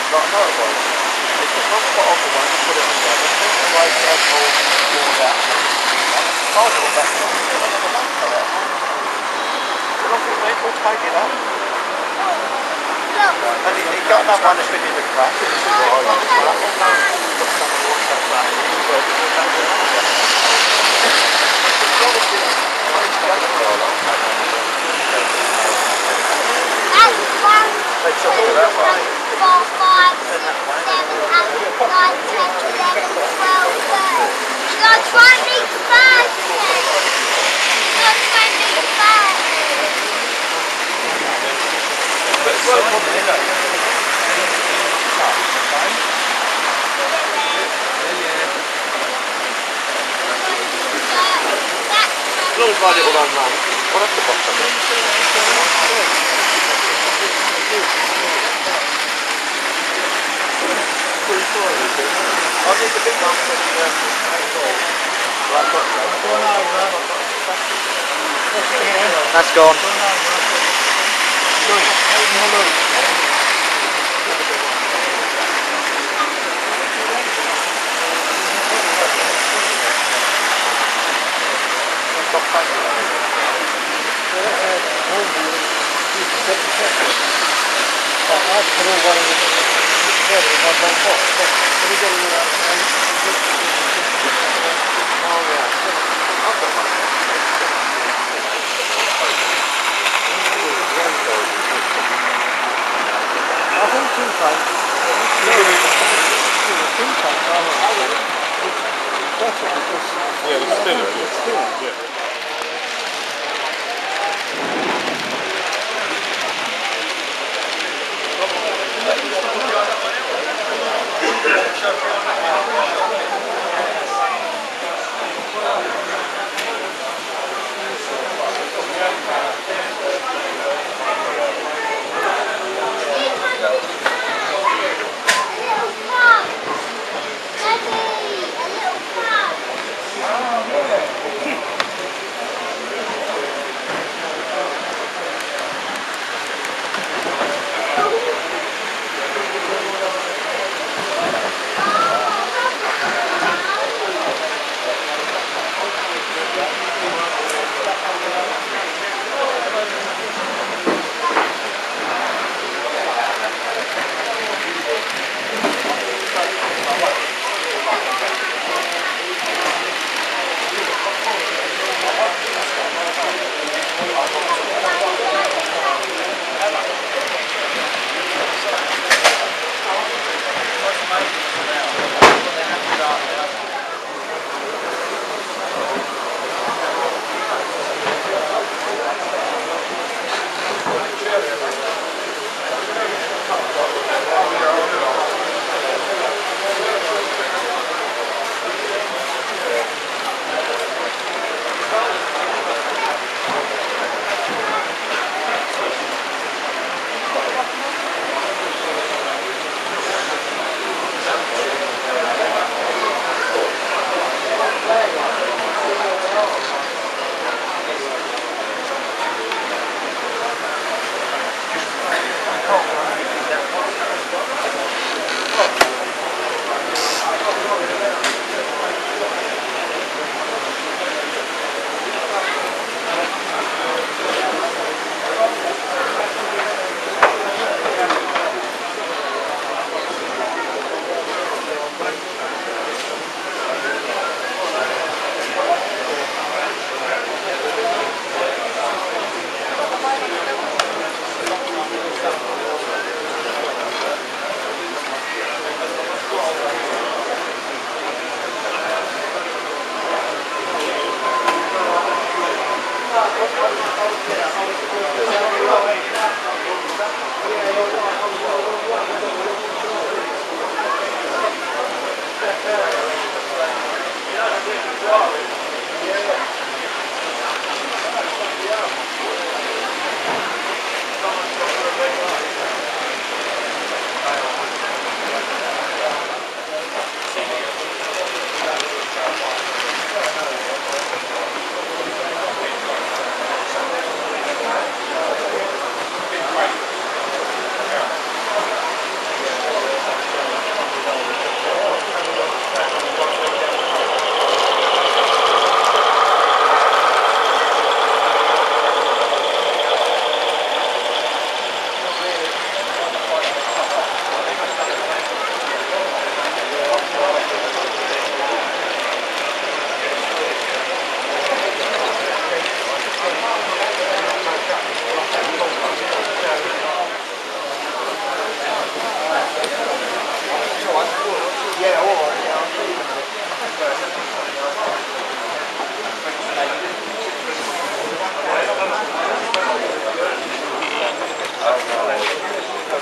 Like a motorbike. It's the front foot off the one to put it together, put it away, get all that. I put that on, and another man cut out. And I thought, mate, we'll take it up. And he got another one that's been in the crack, and he said, well, I just went, oh no, got someone who wants that back, and he said, well, that's the answer. They took it that way. 4, 5, 6, 7, 8, 9, 10, 11, 12, 13. You gotta try and reach the bag. You gotta try and reach the bag. But it's so funny, isn't it? As long as my little own run, what have the box on it? I need the big one for the that's gone. Yeah, it's still, yeah.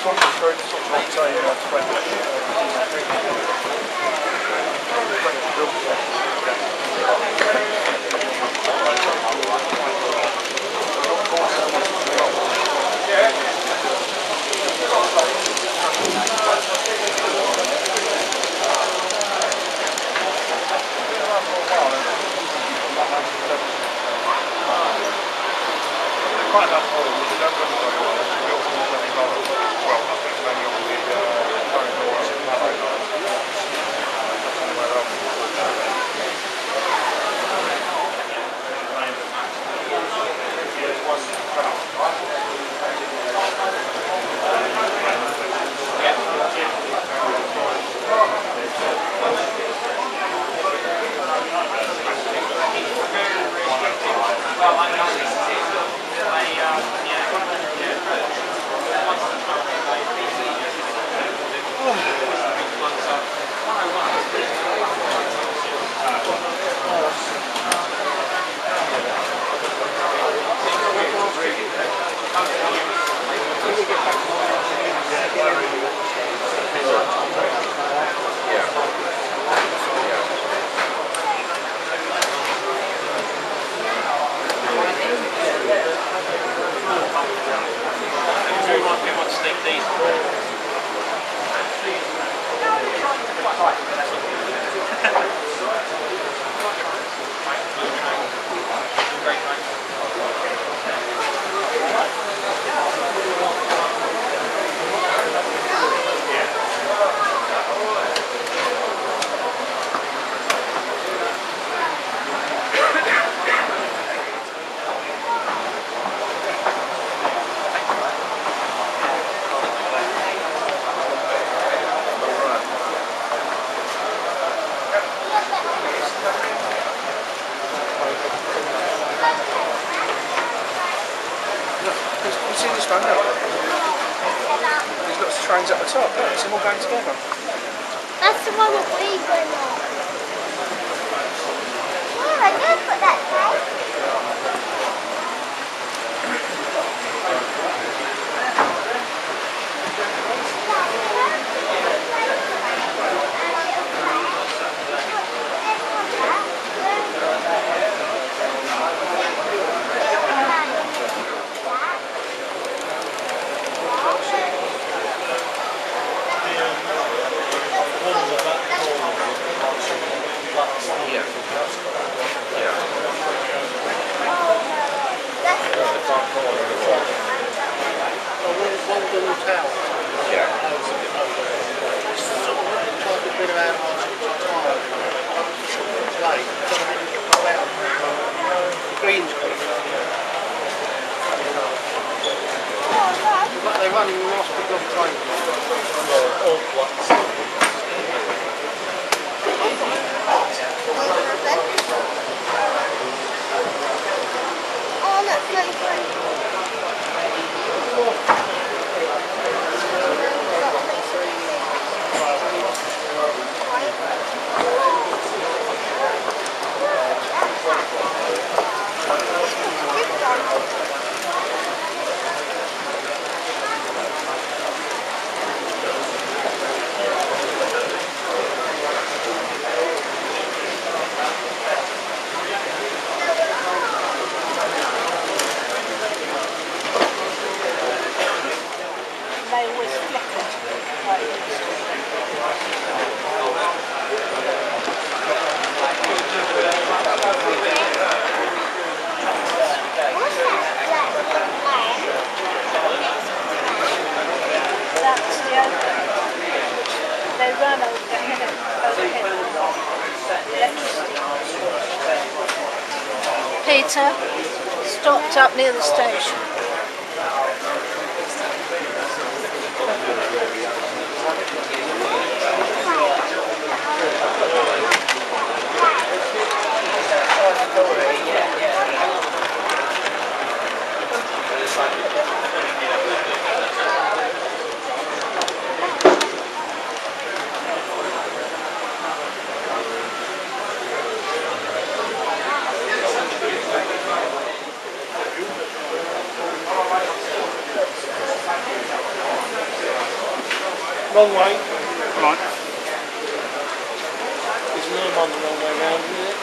Trains at the top, look, some all going together. That's the one that we went on. Yeah, I did put that train. They run in the hospital train. All flats. Oh, that's really good. They always flickered. That's the overhead. They run overhead. Electricity. Peter stopped up near the station. Wrong way. Right. There's no one the wrong way round, isn't it?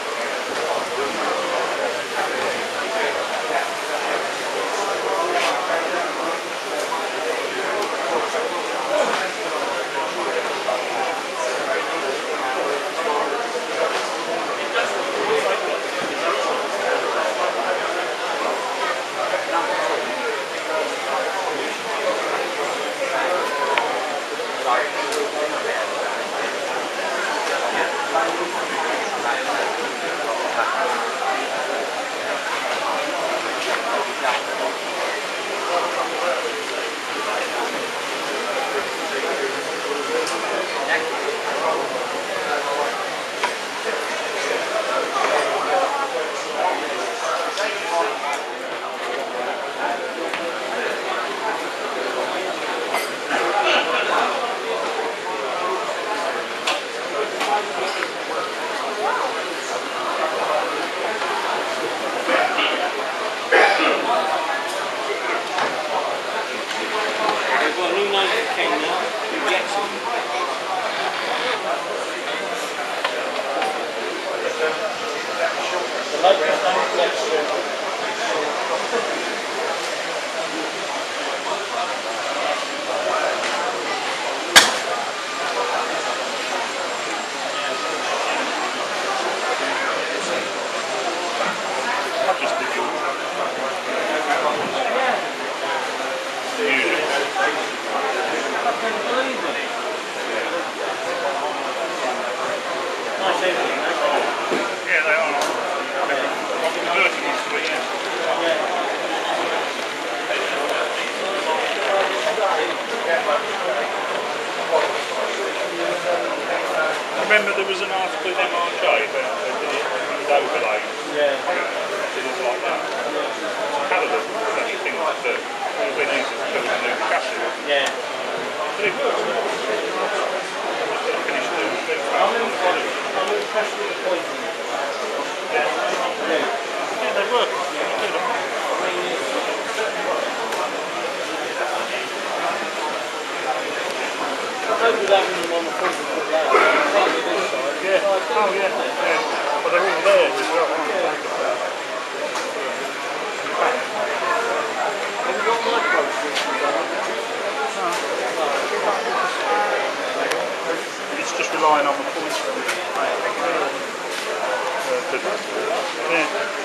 We've got a new name for Ken now. Who gets it? The latest name gets it. Remember there was an article in MRJ about the overlay. Yeah. Things like that. Canada was actually things that would have been easy to build a new chassis. Yeah. But it works. Finished doing things. I'm impressed with the pointing. Yeah, they work. I hope you're having them on the front of the line. Yeah. Oh yeah. Yeah. But they're all there as well, aren't they? Have you got micro switches on? It's just relying on the points. Yeah.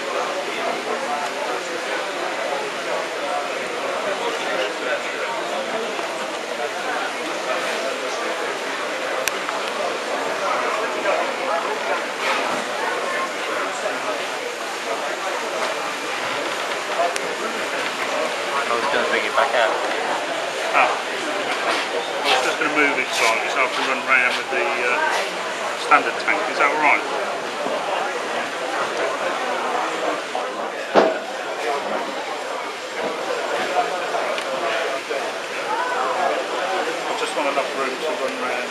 I was going to bring it back out. Ah. I was just going to move it slightly so I can run round with the standard tank. Is that alright? I just want enough room to run round.